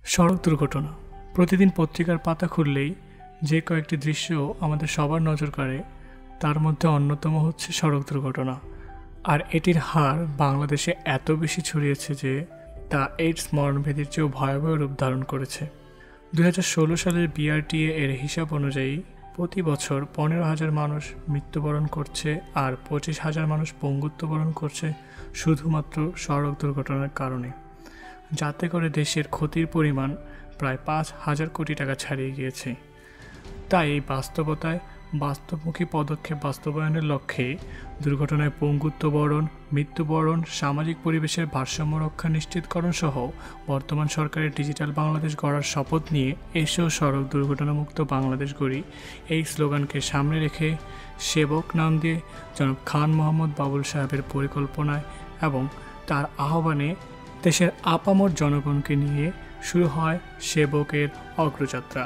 সড়ক দুর্ঘটনা প্রতিদিন পত্রিকার পাতা খুললেই যে কয়েকটি দৃশ্য আমাদের সবার নজর কাড়ে তার মধ্যে অন্যতম হচ্ছে সড়ক দুর্ঘটনা। আর এটির হার বাংলাদেশে এত বেশি ছড়িয়েছে যে তা এইডস মরণভেদির চেয়েও ভয়াবহ রূপ ধারণ করেছে। 2016 সালের বিআরটিএ এর হিসাব অনুযায়ী প্রতি বছর 15,000 মানুষ মৃত্যুবরণ করছে আর 25,000 মানুষ পঙ্গুত্ববরণ করছে শুধুমাত্র সড়ক দুর্ঘটনার কারণে, যাতে করে দেশের ক্ষতির পরিমাণ প্রায় 5,000 কোটি টাকা ছাড়িয়ে গিয়েছে। তাই এই বাস্তবতায় বাস্তবমুখী পদক্ষেপ বাস্তবায়নের লক্ষ্যে দুর্ঘটনায় পঙ্গুত্ববরণ, মৃত্যুবরণ, সামাজিক পরিবেশের ভারসাম্য রক্ষা নিশ্চিতকরণ সহ বর্তমান সরকারের ডিজিটাল বাংলাদেশ গড়ার শপথ নিয়ে এসেও সড়ক দুর্ঘটনামুক্ত বাংলাদেশ গড়ি এই স্লোগানকে সামনে রেখে সেবক নাম দিয়ে জনাব খান মোহাম্মদ বাবুল সাহেবের পরিকল্পনায় এবং তার আহ্বানে দেশের আপামর জনগণকে নিয়ে শুরু হয় সেবকের অগ্রযাত্রা।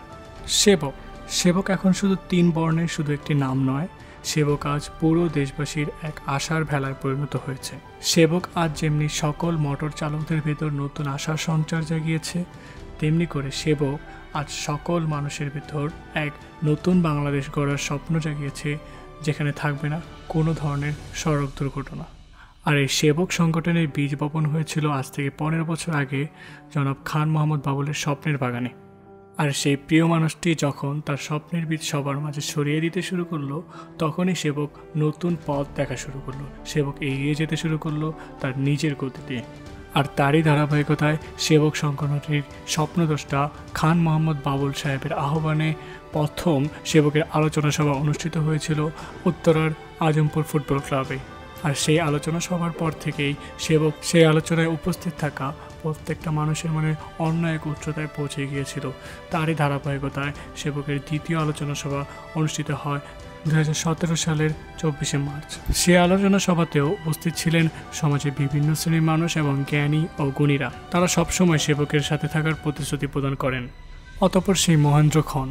সেবক এখন শুধু 3 বর্ণের শুধু একটি নাম নয়, সেবক আজ পুরো দেশবাসীর এক আশার ভেলায় পরিণত হয়েছে। সেবক আজ যেমনি সকল মোটর চালকদের ভেতর নতুন আশার সঞ্চার জাগিয়েছে, তেমনি করে সেবক আজ সকল মানুষের ভেতর এক নতুন বাংলাদেশ গড়ার স্বপ্ন জাগিয়েছে, যেখানে থাকবে না কোনো ধরনের সড়ক দুর্ঘটনা। আর এই সেবক সংগঠনের বীজ বপন হয়েছিল আজ থেকে 15 বছর আগে জনাব খান মোহাম্মদ বাবুলের স্বপ্নের বাগানে। আর সেই প্রিয় মানুষটি যখন তার স্বপ্নের বীজ সবার মাঝে ছড়িয়ে দিতে শুরু করলো, তখনই সেবক নতুন পথ দেখা শুরু করলো। সেবক এগিয়ে যেতে শুরু করলো তার নিজের গতিতে। আর তারই ধারাবাহিকতায় সেবক সংগঠনটির স্বপ্নদ্রষ্টা খান মোহাম্মদ বাবুল সাহেবের আহ্বানে প্রথম সেবকের আলোচনা সভা অনুষ্ঠিত হয়েছিল উত্তরার আজমপুর ফুটবল ক্লাবে। আর সেই আলোচনা সভার পর থেকেই সেবক সেই আলোচনায় উপস্থিত থাকা প্রত্যেকটা মানুষের মনে অন্য এক উচ্চতায় পৌঁছে গিয়েছিল। তারই ধারাবাহিকতায় সেবকের দ্বিতীয় আলোচনা সভা অনুষ্ঠিত হয় 2017 সালের 24শে মার্চ। সেই আলোচনা সভাতেও উপস্থিত ছিলেন সমাজের বিভিন্ন শ্রেণীর মানুষ এবং জ্ঞানী ও গুণীরা। তারা সবসময় সেবকের সাথে থাকার প্রতিশ্রুতি প্রদান করেন। অতঃপর সেই মহেন্দ্রক্ষণ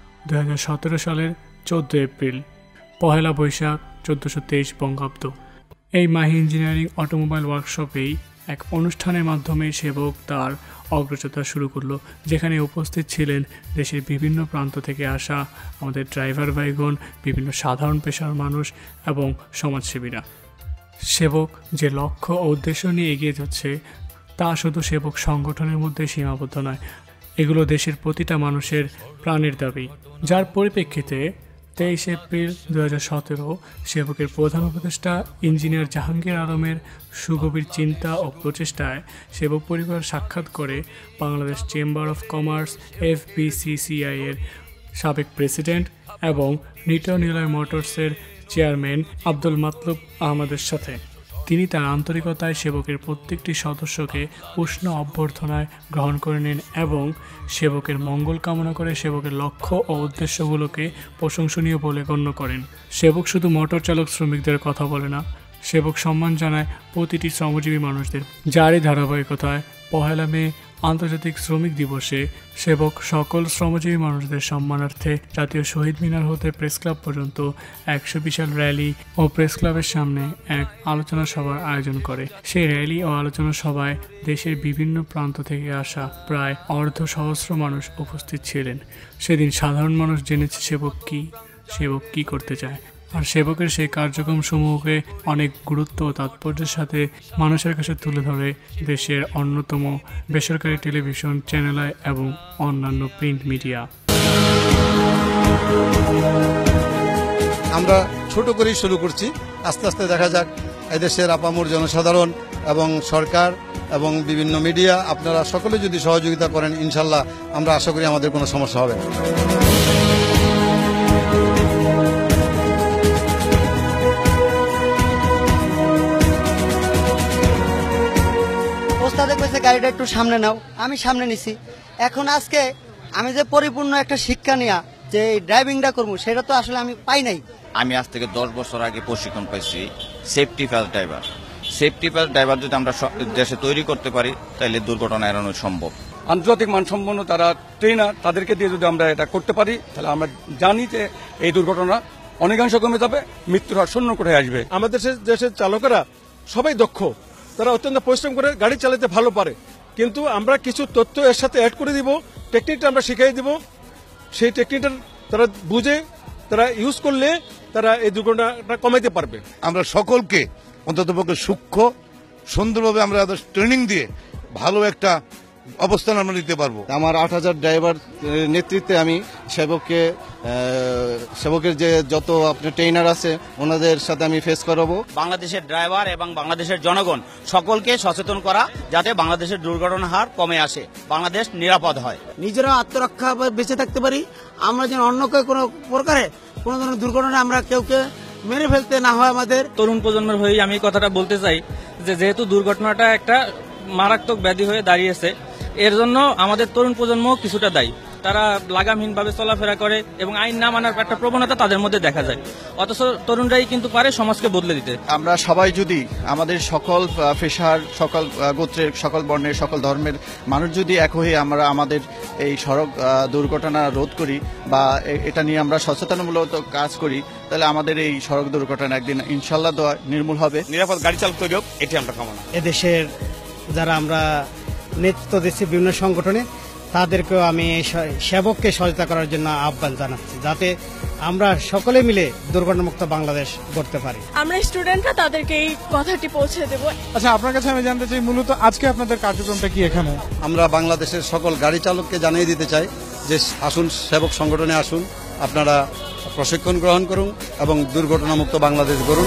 2017 সালের 14 এপ্রিল, পহেলা বৈশাখ 1423 বঙ্গাব্দ, এই মাহি ইঞ্জিনিয়ারিং অটোমোবাইল ওয়ার্কশপেই এক অনুষ্ঠানের মাধ্যমে সেবক তার অগ্রযাত্রা শুরু করলো, যেখানে উপস্থিত ছিলেন দেশের বিভিন্ন প্রান্ত থেকে আসা আমাদের ড্রাইভার ভাইগণ, বিভিন্ন সাধারণ পেশার মানুষ এবং সমাজসেবীরা। সেবক যে লক্ষ্য ও উদ্দেশ্য নিয়ে এগিয়ে যাচ্ছে তা শুধু সেবক সংগঠনের মধ্যে সীমাবদ্ধ নয়, এগুলো দেশের প্রতিটা মানুষের প্রাণের দাবি। যার পরিপ্রেক্ষিতে 23 এপ্রিল 2017 সেবকের প্রধান উপদেষ্টা ইঞ্জিনিয়ার জাহাঙ্গীর আলমের সুগভীর চিন্তা ও প্রচেষ্টায় সেবক পরিবার সাক্ষাৎ করে Bangladesh chamber of commerce FBCCI এর সাবেক প্রেসিডেন্ট এবং নিটন নিলয় মোটরসের চেয়ারম্যান আব্দুল মাতলুব আহমদের সাথে। তিনি তার আন্তরিকতায় সেবকের প্রত্যেকটি সদস্যকে উষ্ণ অভ্যর্থনায় গ্রহণ করে নেন এবং সেবকের মঙ্গল কামনা করে সেবকের লক্ষ্য ও উদ্দেশ্যগুলোকে প্রশংসনীয় বলে গণ্য করেন। সেবক শুধু মোটর চালক শ্রমিকদের কথা বলে না, সেবক সম্মান জানায় প্রতিটি শ্রমজীবী মানুষদের। যারই ধারাবাহিকতায় 1 মে আন্তর্জাতিক শ্রমিক দিবসে সেবক সকল শ্রমজীবী মানুষদের সম্মানার্থে জাতীয় শহীদ মিনার হতে প্রেস ক্লাব পর্যন্ত 100 বিশাল র্যালি ও প্রেস ক্লাবের সামনে এক আলোচনা সভার আয়োজন করে। সেই র্যালি ও আলোচনা সভায় দেশের বিভিন্ন প্রান্ত থেকে আসা প্রায় অর্ধসহস্র মানুষ উপস্থিত ছিলেন। সেদিন সাধারণ মানুষ জেনেছে সেবক কি করতে চায়। আর সেবকের সেই কার্যক্রম সমূহকে অনেক গুরুত্ব ও তাৎপর্যের সাথে মানুষের কাছে তুলে ধরে দেশের অন্যতম বেসরকারি টেলিভিশন চ্যানেল এবং অন্যান্য প্রিন্ট মিডিয়া। আমরা ছোট করেই শুরু করছি, আস্তে আস্তে দেখা যাক এদেশের আপামর জনসাধারণ এবং সরকার এবং বিভিন্ন মিডিয়া আপনারা সকলে যদি সহযোগিতা করেন, ইনশাল্লাহ আমরা আশা করি আমাদের কোনো সমস্যা হবে না। গাড়িটা একটু সামনে নাও, আমি সামনে নিছি। এখন আজকে আমি যে পরিপূর্ণ একটা শিক্ষা নিয়া যে ড্রাইভিংটা করবো সেটা তো আসলে আমি পাই নাই। আমি আজ থেকে 10 বছর আগে প্রশিক্ষণ পাইছি safety first driver. Safety first driver যদি আমরা দেশে তৈরি করতে পারি তাহলে দুর্ঘটনা এড়ানো সম্ভব। আন্তর্জাতিক মানসম্পন্ন তারা ট্রেনার, তাদেরকে দিয়ে যদি আমরা এটা করতে পারি তাহলে আমরা জানি যে এই দুর্ঘটনা অনেকাংশ কমে যাবে, মৃত্যুর হার শূন্য করে আসবে। আমাদের দেশের চালকেরা সবাই দক্ষ, তারা অত্যন্ত পরিশ্রম করে গাড়ি চালাতে ভালো পারে, কিন্তু আমরা কিছু তথ্য এর সাথে অ্যাড করে দিব, টেকনিকটা আমরা শিখিয়ে দিব। সেই টেকনিকটা তারা বুঝে তারা ইউজ করলে তারা এই দুর্ঘটনাটা কমাইতে পারবে। আমরা সকলকে অন্ততপক্ষে সূক্ষ্ম সুন্দরভাবে আমরা ট্রেনিং দিয়ে ভালো একটা অবস্থান আমরা নিতে পারবো। আমার 8000 ড্রাইভার নেতৃত্বে আমি সেবকের যে যত আপনার ট্রেনার আছে ওনাদের সাথে আমি ফেস করাবো। বাংলাদেশের ড্রাইভার এবং বাংলাদেশের জনগণ সকলকে সচেতন করা, যাতে বাংলাদেশের দুর্ঘটনার হার কমে আসে, বাংলাদেশ নিরাপদ হয়। নিজেরা আত্মরক্ষা বেঁচে থাকতে পারি, আমরা যেন অন্যকে কোনো প্রকারে কোনো ধরনের দুর্ঘটনা আমরা কেউকে মেরে ফেলতে না হয়। আমাদের তরুণ প্রজন্মের হয়ে আমি কথাটা বলতে চাই যে যেহেতু দুর্ঘটনাটা একটা মারাত্মক ব্যাধি হয়ে দাঁড়িয়েছে, এর জন্য আমাদের তরুণ প্রজন্ম কিছুটা দায়ী। তারা লাগামহীনভাবে চলাফেরা করে এবং আইন না মানার একটা প্রবণতা তাদের মধ্যে দেখা যায়, অথচ তরুণরাই কিন্তু পারে সমাজকে বদলে দিতে। আমরা সবাই যদি আমাদের সকল পেশার, সকল গোত্রের, সকল বর্ণের, সকল ধর্মের মানুষ যদি এক হয়ে আমরা আমাদের এই সড়ক দুর্ঘটনা রোধ করি বা এটা নিয়ে আমরা সচেতনমূলক কাজ করি, তাহলে আমাদের এই সড়ক দুর্ঘটনা একদিন ইনশাল্লাহ নির্মূল হবে। নিরাপদ গাড়ি চালক তৈরি হোক, এটি আমরা কামনা। এদেশের যারা আমরা নেতৃত্ব দিচ্ছি বিভিন্ন সংগঠনে, তাদেরকেও আমি সেবককে সহায়তা করার জন্য আহ্বান জানাচ্ছি, যাতে আমরা সকলে মিলে দুর্ঘটনামুক্ত বাংলাদেশ গড়তে পারি। আমরা স্টুডেন্টরা তাদেরকে এই কথাটি পৌঁছে দেব। আচ্ছা, আপনার কাছে আমি জানতে চাই মূলত আজকে আপনাদের কার্যক্রমটা কি এখানে? আমরা বাংলাদেশের সকল গাড়ি চালককে জানিয়ে দিতে চাই যে আসুন, সেবক সংগঠনে আসুন, আপনারা প্রশিক্ষণ গ্রহণ করুন এবং দুর্ঘটনামুক্ত বাংলাদেশ গড়ুন।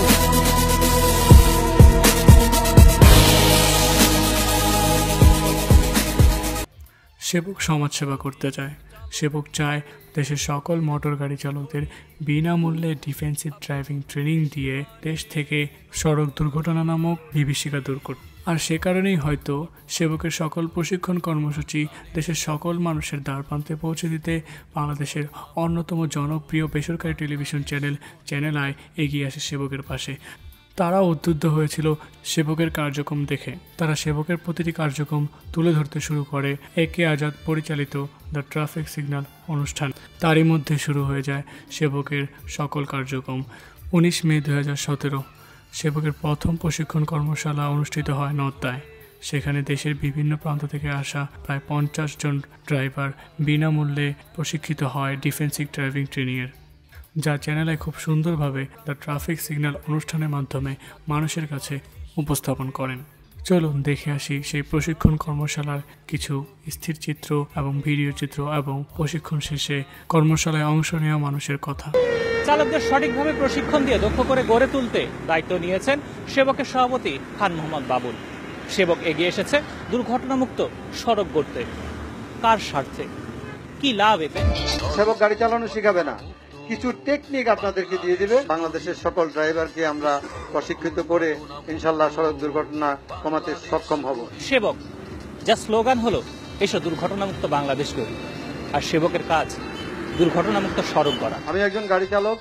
সেবক সমাজসেবা করতে চায়। সেবক চায় দেশের সকল মোটর গাড়ি চালকদের বিনামূল্যে ডিফেন্সিভ ড্রাইভিং ট্রেনিং দিয়ে দেশ থেকে সড়ক দুর্ঘটনা নামক বিভীষিকা দূর করতে। আর সে কারণেই হয়তো সেবকের সকল প্রশিক্ষণ কর্মসূচি দেশের সকল মানুষের দ্বারপ্রান্তে পৌঁছে দিতে বাংলাদেশের অন্যতম জনপ্রিয় বেসরকারি টেলিভিশন চ্যানেল আই এগিয়ে আসে সেবকের পাশে। তারা উদ্বুদ্ধ হয়েছিল সেবকের কার্যক্রম দেখে। তারা সেবকের প্রতিটি কার্যক্রম তুলে ধরতে শুরু করে একে আজাদ পরিচালিত দ্য ট্রাফিক সিগন্যাল অনুষ্ঠান। তারই মধ্যে শুরু হয়ে যায় সেবকের সকল কার্যক্রম। 19 মে 2017 সেবকের প্রথম প্রশিক্ষণ কর্মশালা অনুষ্ঠিত হয় নওদায়। সেখানে দেশের বিভিন্ন প্রান্ত থেকে আসা প্রায় 50 জন ড্রাইভার বিনামূল্যে প্রশিক্ষিত হয় ডিফেন্সিভ ড্রাইভিং ট্রেনিংয়ের, যা চ্যানেলে খুব সুন্দরভাবে দ্য ট্রাফিক সিগন্যাল অনুষ্ঠানের মাধ্যমে মানুষের কাছে উপস্থাপন করেন। চলুন দেখে আসি সেই প্রশিক্ষণ কর্মশালার কিছু স্থির চিত্র এবং ভিডিও চিত্র এবং প্রশিক্ষণ শেষে কর্মশালায় অংশ নেওয়া মানুষের কথা। চালকদের সঠিকভাবে প্রশিক্ষণ দিয়ে দক্ষ করে গড়ে তুলতে দায়িত্ব নিয়েছেন সেবকের সভাপতি খান মোহাম্মদ বাবুল। সেবক এগিয়ে এসেছে দুর্ঘটনামুক্ত সড়ক গড়তে। কার স্বার্থে, কি লাভ এতে? সেবক গাড়ি চালানো শিখাবে না, কিছু টেকনিক আপনাদেরকে দিয়ে দিবে। বাংলাদেশের সকল ড্রাইভারকে আমরা প্রশিক্ষিত করে ইনশাল্লাহ সড়ক দুর্ঘটনা কমাতে সক্ষম হব। সেবক যা স্লোগান হলো এসো দুর্ঘটনামুক্ত বাংলাদেশ গড়ি, আর সেবকের কাজ দুর্ঘটনামুক্ত সড়ক গড়া। আমি একজন গাড়ি চালক,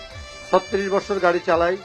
36 বছর গাড়ি চালাই।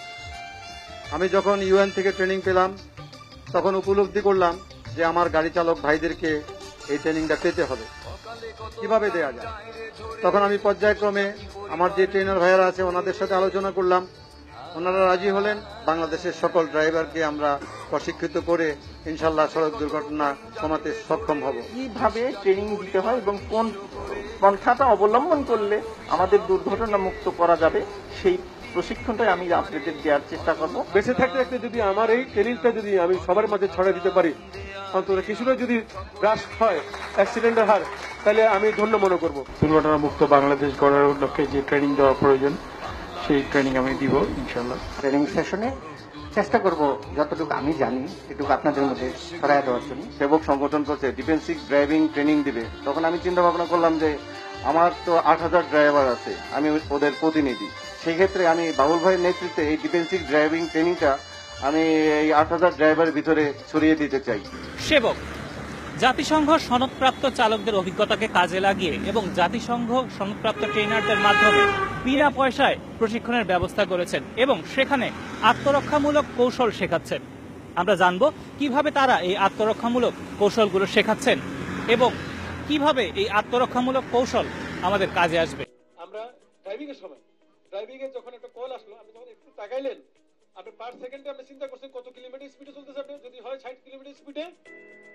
আমি যখন ইউএন থেকে ট্রেনিং পেলাম তখন উপলব্ধি করলাম যে আমার গাড়ি চালক ভাইদেরকে এই ট্রেনিংটা পেতে হবে, কিভাবে দেয়া যায়। তখন আমি পর্যায়ক্রমে আমার যে ট্রেনার ভাইয়ারা আছে ওনাদের সাথে আলোচনা করলাম, ওনারা রাজি হলেন। বাংলাদেশের সকল ড্রাইভারকে আমরা প্রশিক্ষিত করে ইনশাল্লাহ সড়ক দুর্ঘটনা কমাতে সক্ষম হব। কিভাবে ট্রেনিং দিতে হয় এবং কোন পন্থাটা অবলম্বন করলে আমাদের দুর্ঘটনা মুক্ত করা যাবে, সেই প্রশিক্ষণটাই আমি আপনাদের দেওয়ার চেষ্টা করব। বেঁচে থাকতে থাকতে যদি আমার এই ট্রেনিংটা যদি আমি সবার মাঝে ছড়িয়ে দিতে পারি, অন্তত কিছুটা যদি হ্রাস হয় অ্যাক্সিডেন্টের হার, তাহলে আমি ধন্য মনে করব। দুর্ঘটনা মুক্ত বাংলাদেশ গড়ার লক্ষ্যে যে ট্রেনিং দেওয়া প্রয়োজন সেই ট্রেনিং আমি দিব ইনশাল্লাহ। ট্রেনিং সেশনে চেষ্টা করব যতটুকু আমি জানি এটুকু আপনাদের মধ্যে ছড়ায় দেওয়ার জন্য। সেবক সংগঠন করছে ডিফেন্সিভ ড্রাইভিং ট্রেনিং দিবে, তখন আমি চিন্তা ভাবনা করলাম যে আমার তো 8000 ড্রাইভার আছে, আমি ওদের প্রতিনিধি। সেই ক্ষেত্রে আমি বাবুল ভাইয়ের নেতৃত্বে এই ডিফেন্সিভ ড্রাইভিং ট্রেনিংটা আমি এই 8000 ড্রাইভারের ভিতরে ছড়িয়ে দিতে চাই। সেবক জাতিসংঘ সনদপ্রাপ্ত চালকদের অভিজ্ঞতাকে কাজে লাগিয়ে এবং জাতিসংঘ সনদপ্রাপ্ত ট্রেনারদের মাধ্যমে বিনা পয়সায় প্রশিক্ষণের ব্যবস্থা করেছেন এবং সেখানে আত্মরক্ষামূলক কৌশল শেখাচ্ছেন। আমরা জানব কিভাবে তারা এই আত্মরক্ষামূলক কৌশলগুলো শেখাচ্ছেন এবং কিভাবে এই আত্মরক্ষামূলক কৌশল আমাদের কাজে আসবে। আমরা ড্রাইভিং এর সময় যখন একটা কল আসলো, আপনি যখন একটু তাকাইলেন, আপনি পার সেকেন্ডে আপনি চিন্তা করছেন কত কিলোমিটার স্পিডে চলতেছে। আপনি যদি হয় 60 কিলোমিটার স্পিডে,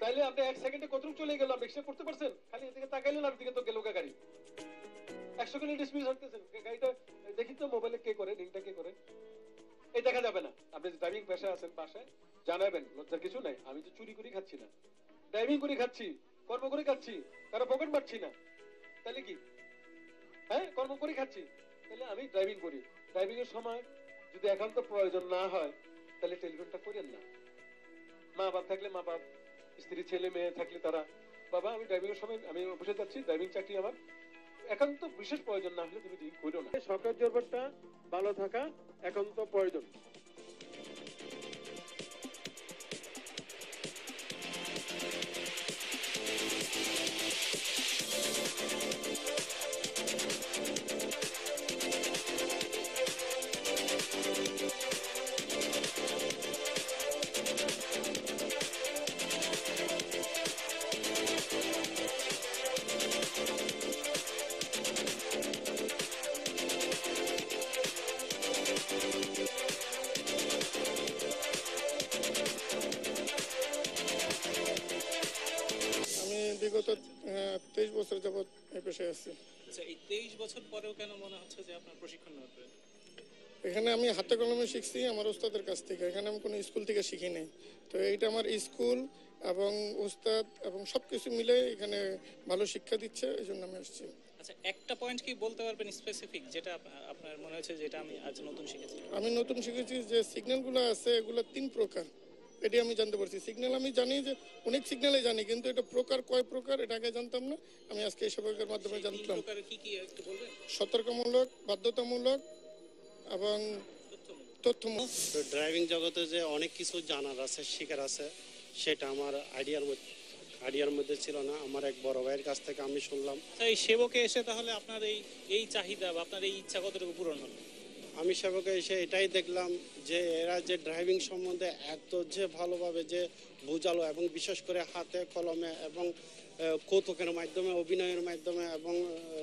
তাইলে আপনি 1 সেকেন্ডে কতটুকু চলে গেল আপনি হিসাব করতে পারছেন? খালি এদিকে তাকাইলেন আর দিকে তো গেল গাড়ি 1 সেকেন্ডে ডিসমিস হতেছেন। গাড়িটা দেখি তো মোবাইলে কে করে, লিংকটা কে করে, এই দেখা যাবে না। আপনি ড্রাইভিং পেশায় আছেন, বাসায় জানাবেন, লজ্জার কিছু নাই। আমি তো চুরি করে খাচ্ছি না, ড্রাইভিং করে খাচ্ছি, কর্ম করে খাচ্ছি, কারো পকেট মারছি না। তাহলে কি? হ্যাঁ, কর্ম করে খাচ্ছি, তাহলে আমি ড্রাইভিং করি। ড্রাইভিং এর সময় যদি একান্ত প্রয়োজন না হয় তাহলে টেলিফোনটা করেন না। মা বাপ থাকলে মা বাপ, স্ত্রী ছেলে মেয়ে থাকলে তারা, বাবা আমি ড্রাইভিং এর সময় আমি অফিসে যাচ্ছি, ড্রাইভিং চাকরি আমার, একান্ত বিশেষ প্রয়োজন না হলে তুমি ড্রিঙ্ক করো না। সরকার জরবারটা ভালো থাকা একান্ত প্রয়োজন। বিগত 23 বছর যাবত এই পেশায় আছি। আচ্ছা, এই 23 বছর পরেও কেন মনে হচ্ছে যে আপনার প্রশিক্ষণ নেবেন? এখানে আমি হাতে কলমে শিখছি আমার উস্তাদের কাছ থেকে, এখানে আমি কোনো স্কুল থেকে শিখি নাই। তো এইটা আমার স্কুল এবং উস্তাদ এবং সবকিছু মিলে এখানে ভালো শিক্ষা দিচ্ছে, এই জন্য আমি আসছি। আচ্ছা, একটা পয়েন্ট কি বলতে পারবেন স্পেসিফিক যেটা আপনার মনে হয়েছে যেটা আমি আজ নতুন শিখেছি? আমি নতুন শিখেছি যে সিগন্যালগুলো আছে এগুলো 3 প্রকার, এটি আমি জানতে পারছি। সিগন্যাল আমি জানি যে অনেক সিগন্যালে জানি, কিন্তু এটা প্রকার কয় প্রকার এটা আগে জানতাম না, আমি আজকে এই সবের মাধ্যমে জানতাম। সতর্কমূলক, বাধ্যতামূলক এবং তথ্যমূলক। ড্রাইভিং জগতে যে অনেক কিছু জানার আছে, শেখার আছে, সেটা আমার আইডিয়ার মধ্যে ছিল না। আমার এক বড় ভাইয়ের কাছ থেকে আমি শুনলাম। এই সেবকে এসে তাহলে আপনার এই চাহিদা বা আপনার এই ইচ্ছা কতটুকু পূরণ হলো? আমি সেবকে এসে এটাই দেখলাম যে এরা যে ড্রাইভিং সম্বন্ধে এত যে ভালোভাবে যে বোঝালো, এবং বিশেষ করে হাতে কলমে এবং কৌতুকের মাধ্যমে, অভিনয়ের মাধ্যমে এবং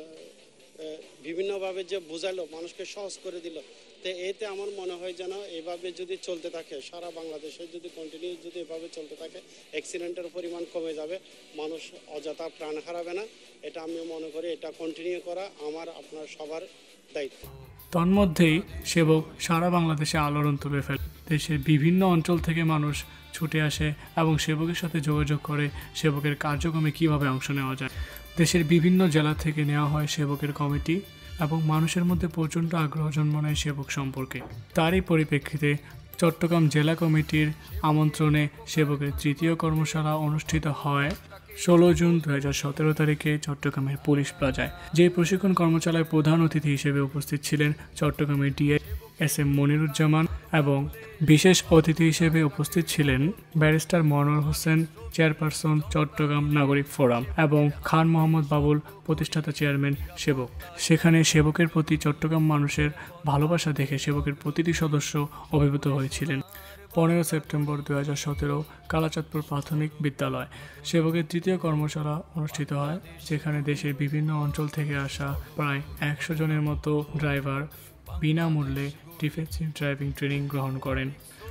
বিভিন্নভাবে যে বোঝালো, মানুষকে সহজ করে দিল। তো এতে আমার মনে হয় যেন এভাবে যদি চলতে থাকে সারা বাংলাদেশে, যদি কন্টিনিউ যদি এভাবে চলতে থাকে, অ্যাক্সিডেন্টের পরিমাণ কমে যাবে, মানুষ অযথা প্রাণ হারাবে না। এটা আমি মনে করি এটা কন্টিনিউ করা আমার আপনার সবার দায়িত্ব। তন্মধ্যেই সেবক সারা বাংলাদেশে আলোড়ন তুলে ফেলে। দেশের বিভিন্ন অঞ্চল থেকে মানুষ ছুটে আসে এবং সেবকের সাথে যোগাযোগ করে সেবকের কার্যক্রমে কিভাবে অংশ নেওয়া যায়। দেশের বিভিন্ন জেলা থেকে নেওয়া হয় সেবকের কমিটি এবং মানুষের মধ্যে প্রচণ্ড আগ্রহ জন্ম নেয় সেবক সম্পর্কে। তারই পরিপ্রেক্ষিতে চট্টগ্রাম জেলা কমিটির আমন্ত্রণে সেবকের 3য় কর্মশালা অনুষ্ঠিত হয় 16 জুন 2017 তারিখে চট্টগ্রামের পুলিশ প্লাজায়। যে প্রশিক্ষণ কর্মশালায় প্রধান অতিথি হিসেবে উপস্থিত ছিলেন চট্টগ্রামের ডিআই SM মনিরুজ্জামান এবং বিশেষ অতিথি হিসেবে উপস্থিত ছিলেন ব্যারিস্টার মনোয়ার হোসেন, চেয়ারপারসন চট্টগ্রাম নাগরিক ফোরাম, এবং খান মোহাম্মদ বাবুল, প্রতিষ্ঠাতা চেয়ারম্যান সেবক। সেখানে সেবকের প্রতি চট্টগ্রাম মানুষের ভালোবাসা দেখে সেবকের প্রতিটি সদস্য অভিভূত হয়েছিলেন। 15 সেপ্টেম্বর 2017 কালাচাঁদপুর প্রাথমিক বিদ্যালয় সেবকের 3য় কর্মশালা অনুষ্ঠিত হয়, যেখানে দেশের বিভিন্ন অঞ্চল থেকে আসা প্রায় 100 জনের মতো ড্রাইভার বিনামূল্যে ডিফেন্সিভ ড্রাইভিং ট্রেনিং গ্রহণ করেন।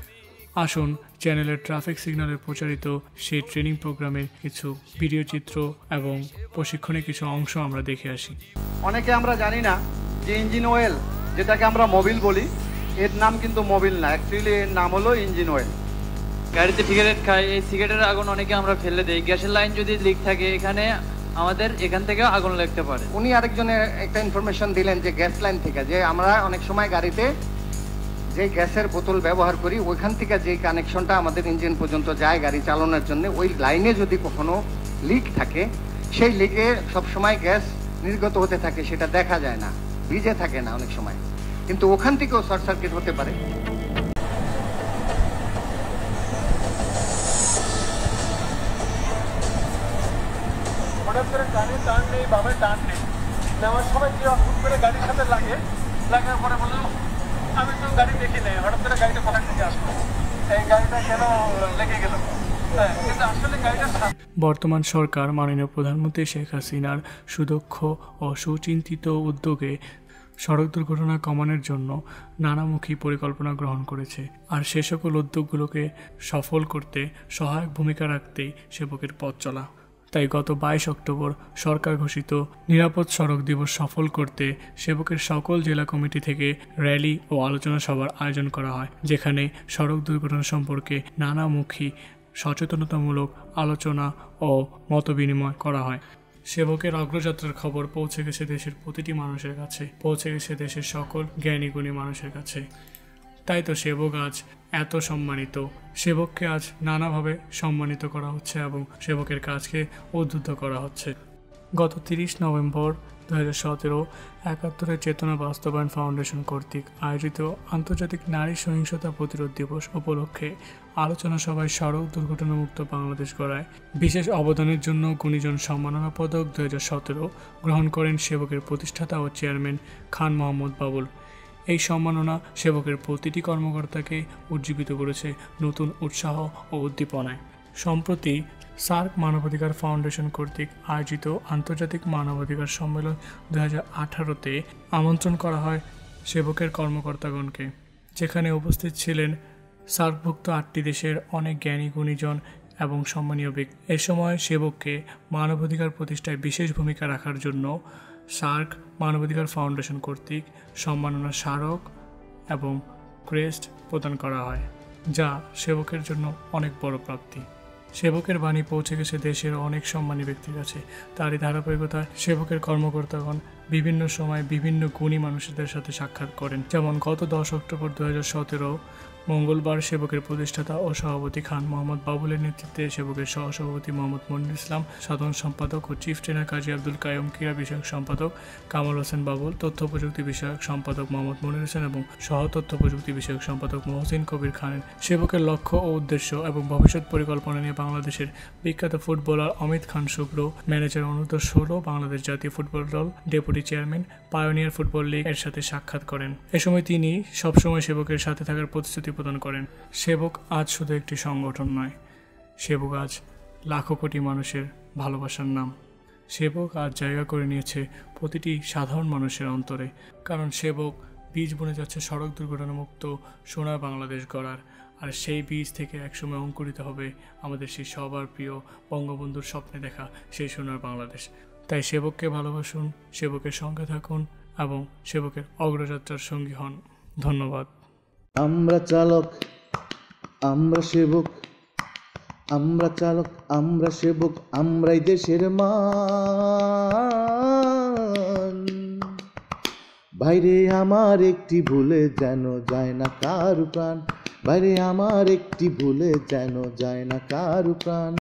আসুন চ্যানেলের ট্রাফিক সিগন্যালে প্রচারিত সেই ট্রেনিং প্রোগ্রামের কিছু ভিডিও চিত্র এবং প্রশিক্ষণের কিছু অংশ আমরা দেখে আসি। অনেকে আমরা জানি না যে ইঞ্জিন অয়েল, যেটাকে আমরা মোবিল বলি, এর নাম কিন্তু মোবিল না, অ্যাকচুয়ালি এর নাম হলো ইঞ্জিন অয়েল। গাড়িতে সিগারেট খাই, এই সিগারেটের আগুন অনেকে আমরা ফেলে দেই। গ্যাসের লাইন যদি লিক থাকে এখানে আমাদের এখান থেকে আগুন লাগতে পারে। উনি আরেকজনের একটা ইনফরমেশন দিলেন যে গ্যাস লাইন থেকে, যে আমরা অনেক সময় গাড়িতে যে গ্যাসের বোতল ব্যবহার করি ওইখান থেকে যে কানেকশনটা আমাদের ইঞ্জিন পর্যন্ত যায় গাড়ি চালানোর জন্য, ওই লাইনে যদি কখনো লিক থাকে, সেই লিকে সবসময় গ্যাস নির্গত হতে থাকে, সেটা দেখা যায় না, ভিজে থাকে না অনেক সময়, কিন্তু ওখান থেকেও শর্ট সার্কিট হতে পারে। হঠাৎ করে গাড়ি টার্ন নেই, বামে টার্ন নেই, নেওয়ার সময় কি হুট করে গাড়ির সাথে লাগার পরে বললাম আমি তো গাড়ি দেখি নাই, হঠাৎ করে গাড়িটা কোথা থেকে আসলো, এই গাড়িটা কেন লেগে গেল। কিন্তু আসলে গাড়িটা বর্তমান সরকার মাননীয় প্রধানমন্ত্রী শেখ হাসিনার সুদক্ষ ও সুচিন্তিত উদ্যোগে সড়ক দুর্ঘটনা কমানোর জন্য নানামুখী পরিকল্পনা গ্রহণ করেছে, আর সে সকল উদ্যোগগুলোকে সফল করতে সহায়ক ভূমিকা রাখতেই সেবকের পথ চলা। তাই গত 22 অক্টোবর সরকার ঘোষিত নিরাপদ সড়ক দিবস সফল করতে সেবকের সকল জেলা কমিটি থেকে র্যালি ও আলোচনা সভার আয়োজন করা হয়, যেখানে সড়ক দুর্ঘটনা সম্পর্কে নানামুখী সচেতনতামূলক আলোচনা ও মতবিনিময় করা হয়। সেবকের অগ্রযাত্রার খবর পৌঁছে গেছে দেশের প্রতিটি মানুষের কাছে, পৌঁছে গেছে দেশের সকল জ্ঞানী গুণী মানুষের কাছে। তাই তো সেবক আজ এত সম্মানিত। সেবককে আজ নানাভাবে সম্মানিত করা হচ্ছে এবং সেবকের কাজকে উদ্ধৃত করা হচ্ছে। গত 30 নভেম্বর 2017 71 চেতনা বাস্তবায়ন ফাউন্ডেশন কর্তৃক আয়োজিত আন্তর্জাতিক নারী সহিংসতা প্রতিরোধ দিবস উপলক্ষে আলোচনা সভায় সড়ক দুর্ঘটনামুক্ত বাংলাদেশ গড়ায় বিশেষ অবদানের জন্য গুণীজন সম্মাননা পদক 2017 গ্রহণ করেন সেবকের প্রতিষ্ঠাতা ও চেয়ারম্যান খান মোহাম্মদ বাবুল। এই সম্মাননা সেবকের প্রতিটি কর্মকর্তাকে উজ্জীবিত করেছে নতুন উৎসাহ ও উদ্দীপনায়। সম্প্রতি সার্ক মানবাধিকার ফাউন্ডেশন কর্তৃক আয়োজিত আন্তর্জাতিক মানবাধিকার সম্মেলন 2018-তে আমন্ত্রণ করা হয় সেবকের কর্মকর্তাগণকে, যেখানে উপস্থিত ছিলেন সার্কভুক্ত 8টি দেশের অনেক জ্ঞানী গুণীজন এবং সম্মানীয় ব্যক্তি। এ সময় সেবককে মানবাধিকার প্রতিষ্ঠায় বিশেষ ভূমিকা রাখার জন্য সার্ক মানবাধিকার ফাউন্ডেশন কর্তৃক সম্মাননা স্মারক এবং ক্রেস্ট প্রদান করা হয়, যা সেবকের জন্য অনেক বড় প্রাপ্তি। সেবকের বাণী পৌঁছে গেছে দেশের অনেক সম্মানী ব্যক্তির কাছে। তারই ধারাবাহিকতায় সেবকের কর্মকর্তাগণ বিভিন্ন সময় বিভিন্ন গুণী মানুষদের সাথে সাক্ষাৎ করেন। যেমন গত 10 অক্টোবর 2017 মঙ্গলবার সেবকের প্রতিষ্ঠাতা ও সভাপতি খান মোহাম্মদ বাবুলের নেতৃত্বে সেবকের সহসভাপতি মোহাম্মদ মনির ইসলাম, সাধারণ সম্পাদক ও চিফ ট্রেনার কাজী আব্দুল কায়ুম, ক্রীড়া বিষয়ক সম্পাদক কামাল হোসেন বাবুল, তথ্য প্রযুক্তি বিষয়ক সম্পাদক মোহাম্মদ মনির হোসেন এবং সহ তথ্য প্রযুক্তি বিষয়ক সম্পাদক মহসিন কবির খানের সেবকের লক্ষ্য ও উদ্দেশ্য এবং ভবিষ্যৎ পরিকল্পনা নিয়ে বাংলাদেশের বিখ্যাত ফুটবলার অমিত খান শুক্র, ম্যানেজার অনুর্ধ-16 বাংলাদেশ জাতীয় ফুটবল দল, deputy chairman pioneer football league এর সাথে সাক্ষাৎ করেন। এ সময় তিনি সবসময় সেবকের সাথে থাকার প্রতিশ্রুতি প্রদান করেন। সেবক আজ শুধু একটি সংগঠন নয়, সেবক আজ লাখো কোটি মানুষের ভালোবাসার নাম। সেবক আজ জায়গা করে নিয়েছে প্রতিটি সাধারণ মানুষের অন্তরে, কারণ সেবক বীজ বুনে যাচ্ছে সড়ক দুর্ঘটনামুক্ত সোনার বাংলাদেশ গড়ার। আর সেই বীজ থেকে একসময় অঙ্কুরিত হবে আমাদের সেই সবার প্রিয় বঙ্গবন্ধুর স্বপ্নে দেখা সেই সোনার বাংলাদেশ। তাই সেবককে ভালোবাসুন, সেবকের সঙ্গে থাকুন এবং সেবকের অগ্রযাত্রার সঙ্গী হন। ধন্যবাদ। আমরা চালক, আমরা সেবক, আমরা চালক, আমরা সেবক, আমরাই দেশের মান। বাইরে আমার একটি ভুলে যেন যায় না কারু প্রাণ, বাইরে আমার একটি ভুলে যেন যায় না কারু প্রাণ।